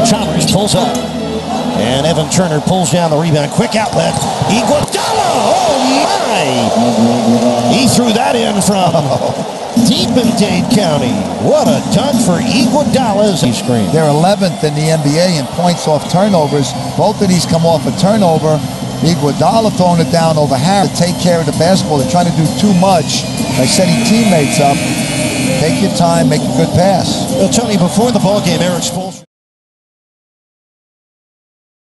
Chalmers pulls up. And Evan Turner pulls down the rebound. Quick outlet. Iguodala! Oh, my! He threw that in from deep in Dade County. What a dunk for Iguodala's screen. They're 11th in the NBA in points off turnovers. Both of these come off a turnover. Iguodala throwing it down over Harris to take care of the basketball. They're trying to do too much by setting teammates up. Take your time, make a good pass. Well, Tony, before the ball game, Eric Spoelstra